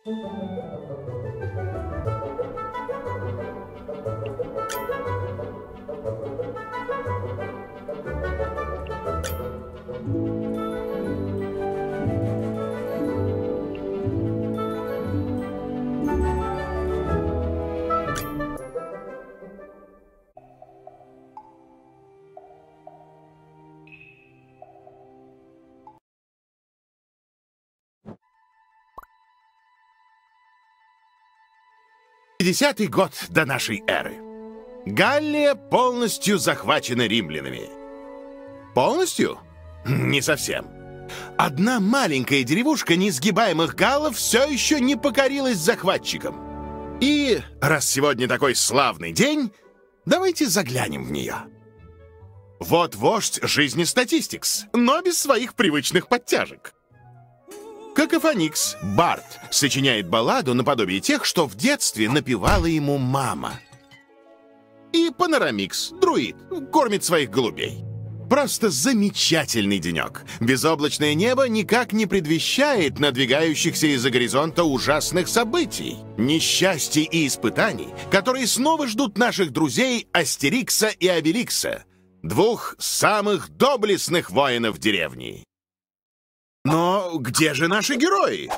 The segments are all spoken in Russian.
Десятый год до нашей эры. Галлия полностью захвачена римлянами. Полностью? Не совсем. Одна маленькая деревушка несгибаемых галлов все еще не покорилась захватчикам. И раз сегодня такой славный день, давайте заглянем в нее. Вот вождь жизни Статистикс, но без своих привычных подтяжек. Какофоникс, бард, сочиняет балладу наподобие тех, что в детстве напевала ему мама. И Панорамикс, друид, кормит своих голубей. Просто замечательный денек. Безоблачное небо никак не предвещает надвигающихся из-за горизонта ужасных событий, несчастий и испытаний, которые снова ждут наших друзей Астерикса и Обеликса, двух самых доблестных воинов деревни. Но где же наши герои?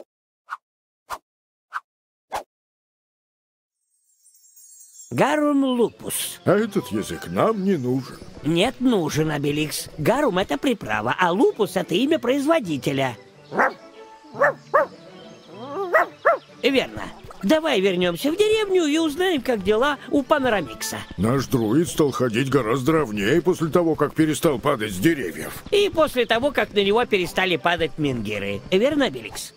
Гарум лупус. А этот язык нам не нужен. Нет, нужен, Обеликс. Гарум — это приправа, а лупус — это имя производителя. Верно. Давай вернемся в деревню и узнаем, как дела у Панорамикса. Наш друид стал ходить гораздо ровнее после того, как перестал падать с деревьев. И после того, как на него перестали падать менгиры. Верно, Обеликс?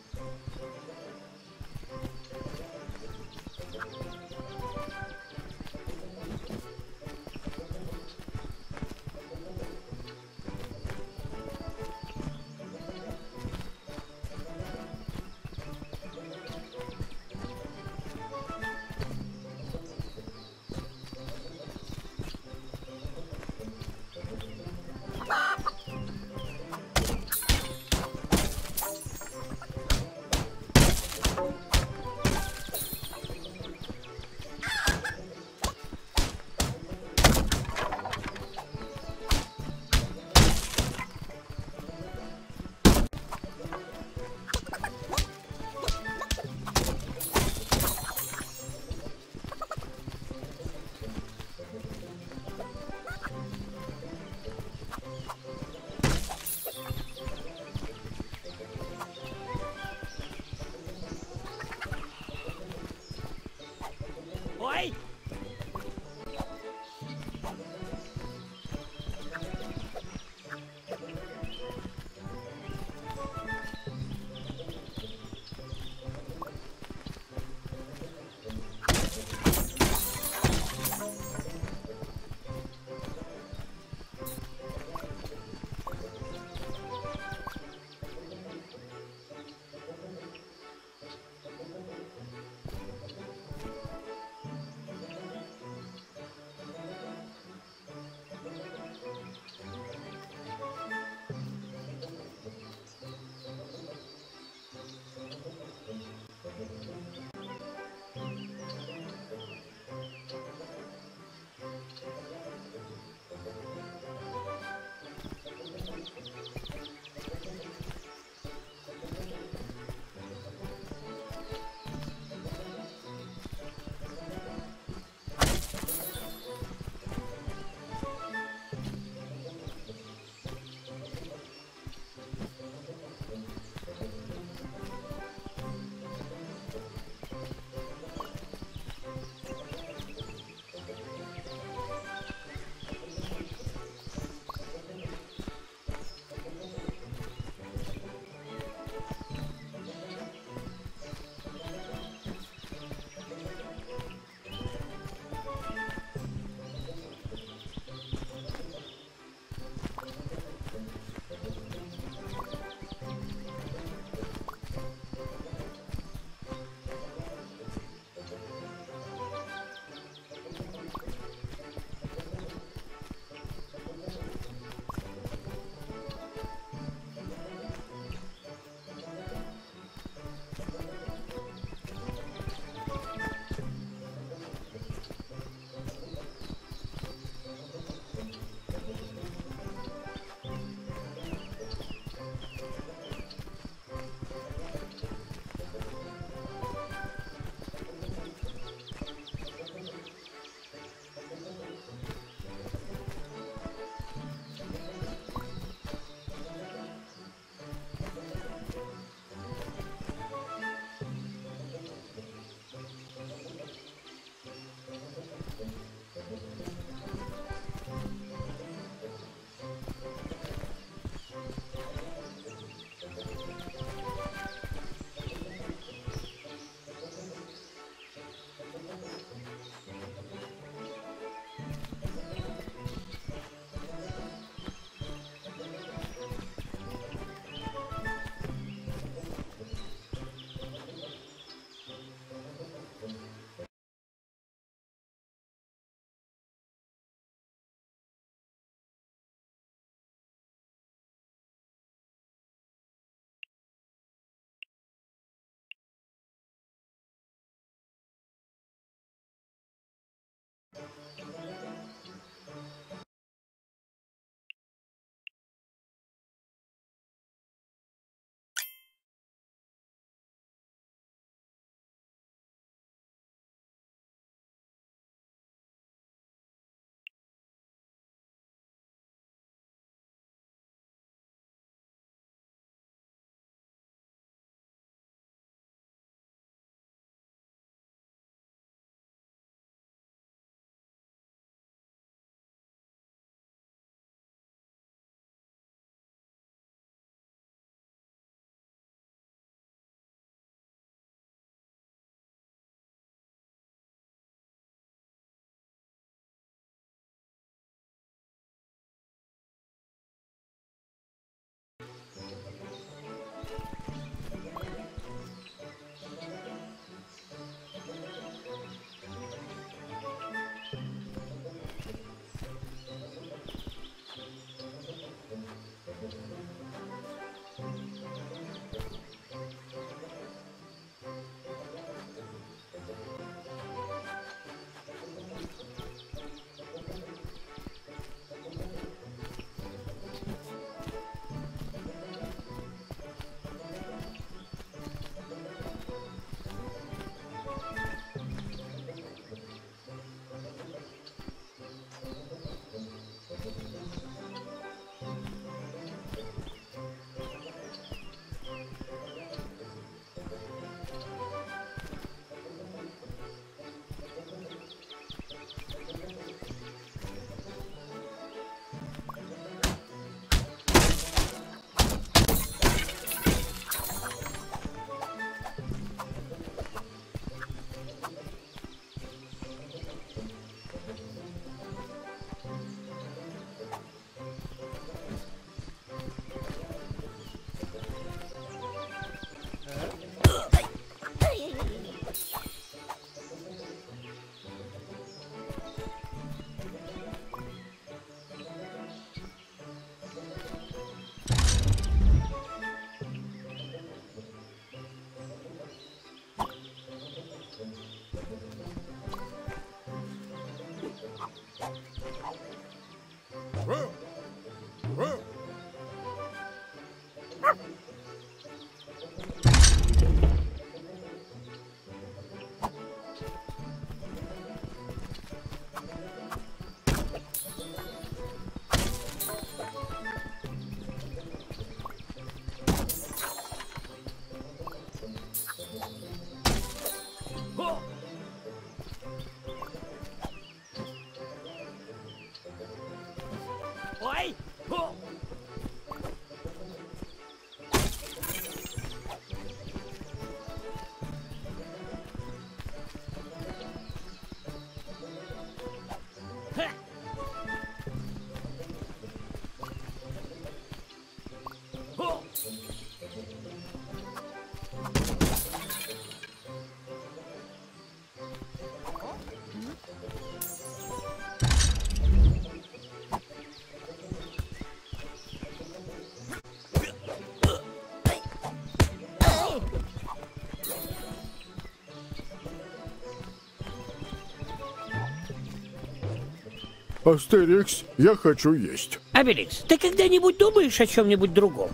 Астерикс, я хочу есть. Обеликс, ты когда-нибудь думаешь о чем-нибудь другом?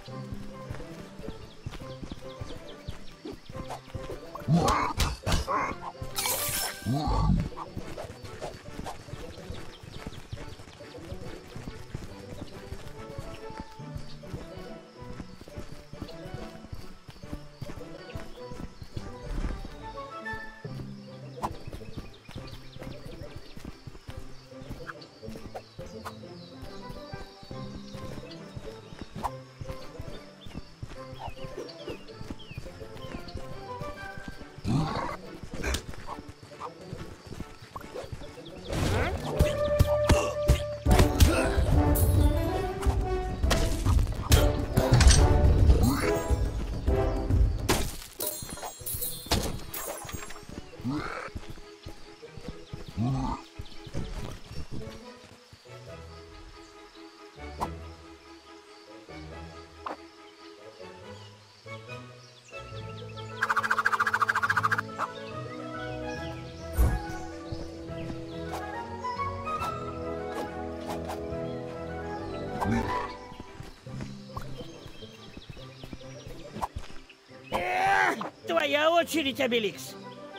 Твоя очередь, Обеликс.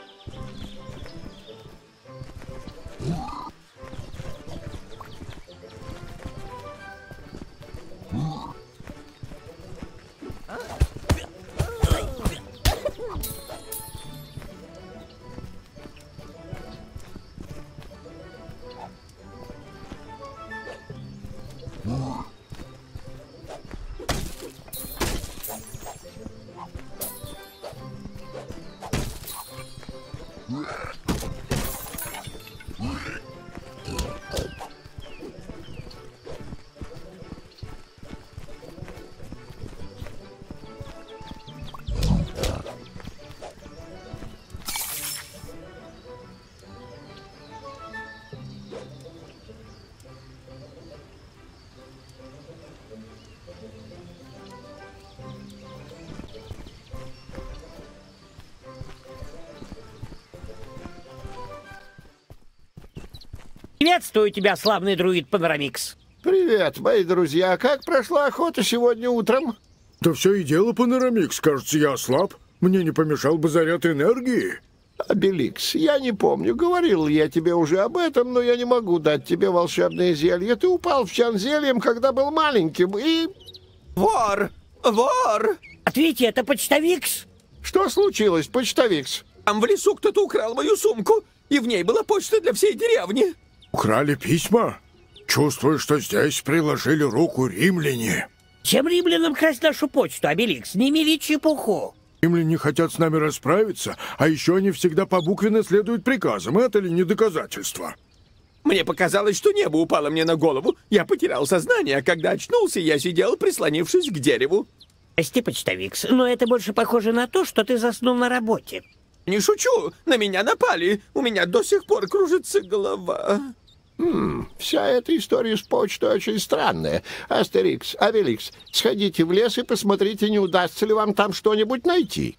Приветствую тебя, славный друид Панорамикс. Привет, мои друзья. Как прошла охота сегодня утром? Да все и дело, Панорамикс. Кажется, я ослаб. Мне не помешал бы заряд энергии. Обеликс, я не помню, говорил я тебе уже об этом, но я не могу дать тебе волшебное зелье. Ты упал в чан зельем, когда был маленьким, и... Вор! Вор! Ответьте, это почтовикс? Что случилось, почтовикс? Там в лесу кто-то украл мою сумку, и в ней была почта для всей деревни. Украли письма? Чувствую, что здесь приложили руку римляне. Чем римлянам красть нашу почту, Обеликс? Не мели чепуху. Римляне хотят с нами расправиться, а еще они всегда побуквенно следуют приказам. Это ли не доказательство? Мне показалось, что небо упало мне на голову. Я потерял сознание, а когда очнулся, я сидел, прислонившись к дереву. Прости, почтовикс, но это больше похоже на то, что ты заснул на работе. Не шучу, на меня напали. У меня до сих пор кружится голова. Вся эта история с почтой очень странная. Астерикс, Обеликс, сходите в лес и посмотрите, не удастся ли вам там что-нибудь найти.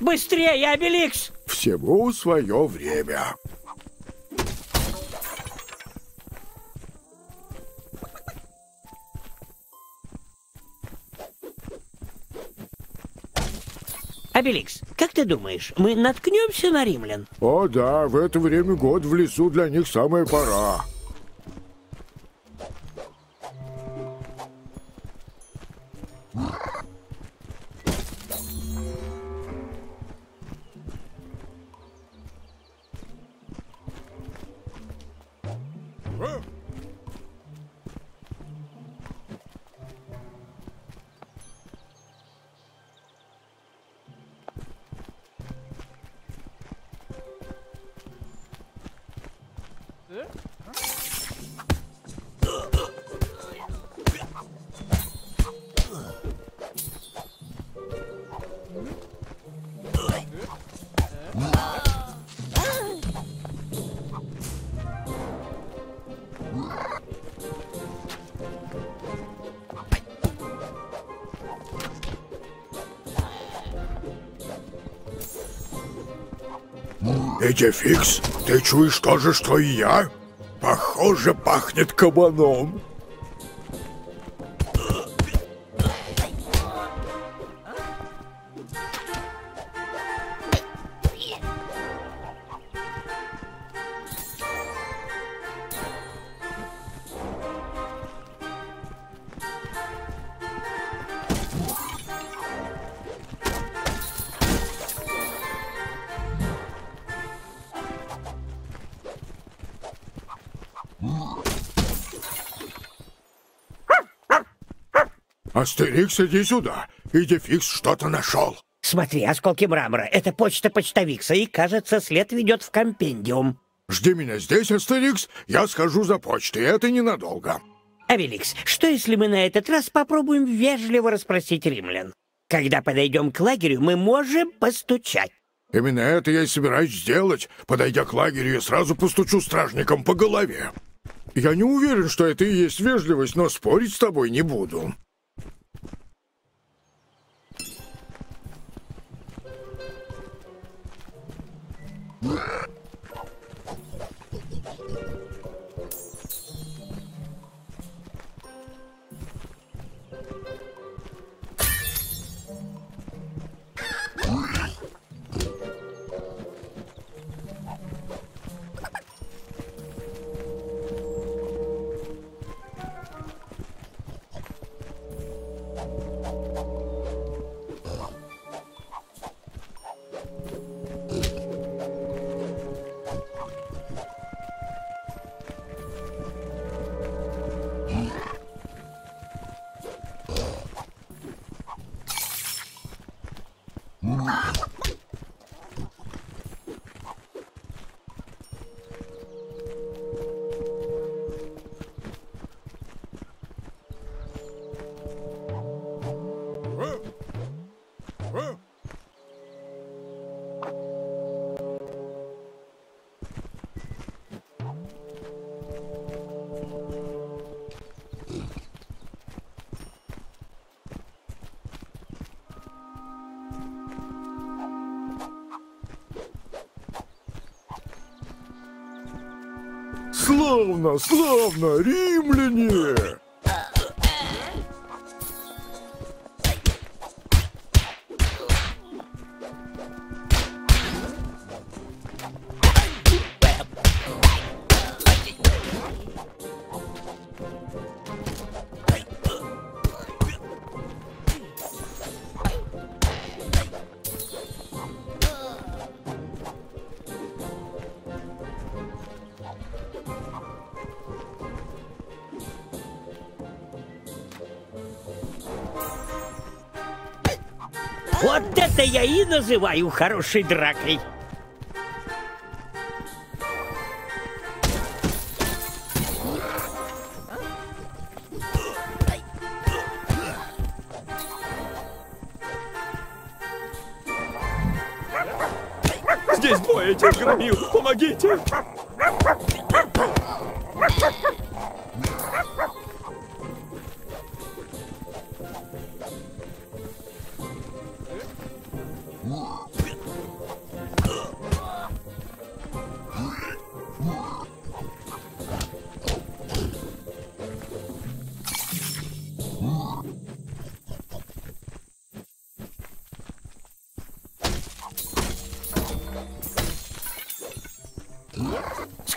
Быстрее, Обеликс! Всему свое время. Обеликс, как ты думаешь, мы наткнемся на римлян? О да, в это время года в лесу для них самая пора. Идификс, ты чуешь то же, что и я? Похоже, пахнет кабаном. Астерикс, иди сюда. Идификс что-то нашел. Смотри, осколки мрамора. Это почта почтовикса, и, кажется, след ведет в компендиум. Жди меня здесь, Астерикс. Я схожу за почтой, это ненадолго. Обеликс, что если мы на этот раз попробуем вежливо расспросить римлян? Когда подойдем к лагерю, мы можем постучать. Именно это я и собираюсь сделать. Подойдя к лагерю, я сразу постучу стражникам по голове. Я не уверен, что это и есть вежливость, но спорить с тобой не буду. Славно, славно, римляне! Вот это я и называю хорошей дракой. Здесь двое этих громил! Помогите!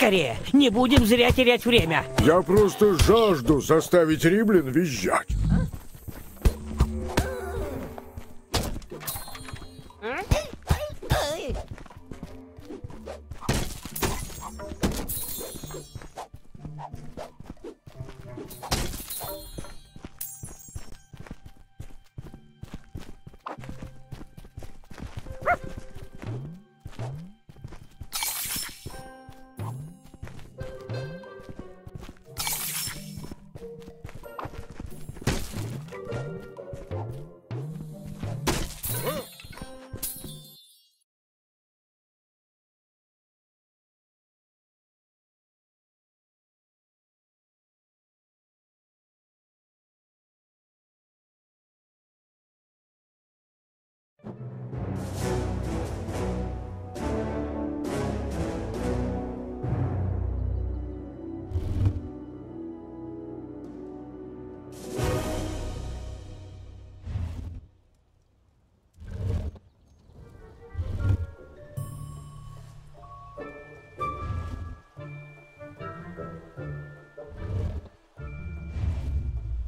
скорее! Не будем зря терять время! Я просто жажду заставить римлян визжать.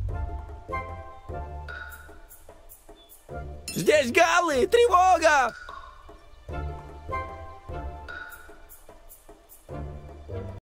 Здесь галлы! Тревога!